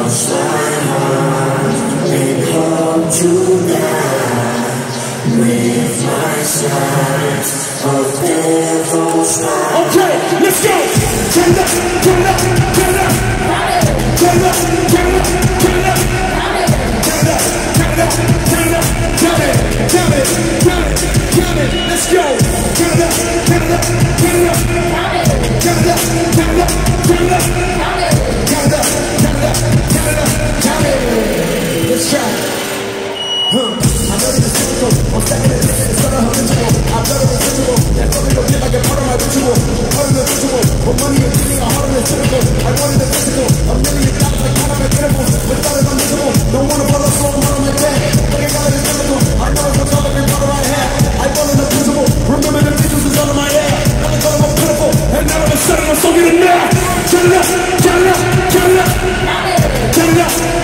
Okay, let's go. Turn up, turn up, turn up. Turn up, turn up, turn up. Turn up, turn up, turn up. Turn it, turn it, turn it, turn it. Let's go. Turn up, turn up, turn up. Turn up, turn up, turn up. Turn up, turn up, turn up, turn it. Let's try. I know this is difficult. I'm stacking it, it's not a habitual. I'm better than residual. That feeling don't get like a part of my ritual. Part of the visual. But money and getting are harder than typical. I wanted the physical. $1 million like kind of incredible. Without it, I'm miserable. Don't want to follow slow, I'm on my back. But I got it, it's difficult. I know it's what's all every part of my hat. I fall in the principle. Remember the pictures is under my ass. Now they call them pitiful. And now all of a sudden I'm so getting mad. Turn it up, turn it up, turn it up. Turn it up.